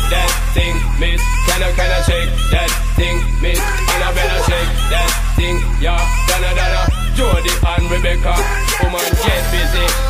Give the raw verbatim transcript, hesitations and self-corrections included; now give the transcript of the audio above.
that thing, miss. Can I, can I shake that thing, miss? And I better shake that thing, yeah. Donna, Donna, Jody and Rebecca. Woman, get busy.